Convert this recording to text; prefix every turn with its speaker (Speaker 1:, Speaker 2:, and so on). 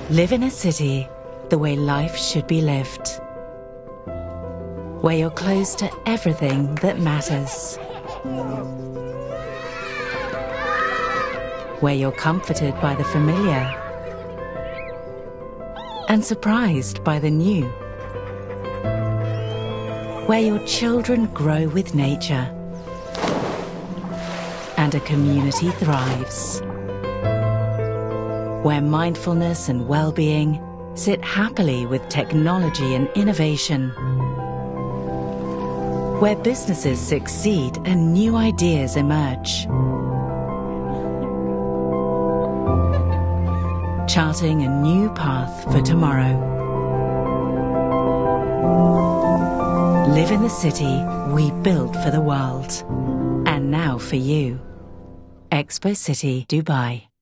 Speaker 1: Live in a city the way life should be lived, where you're close to everything that matters, where you're comforted by the familiar and surprised by the new, where your children grow with nature and a community thrives, where mindfulness and well-being sit happily with technology and innovation, where businesses succeed and new ideas emerge, charting a new path for tomorrow. Live in the city we built for the world, and now for you. Expo City, Dubai.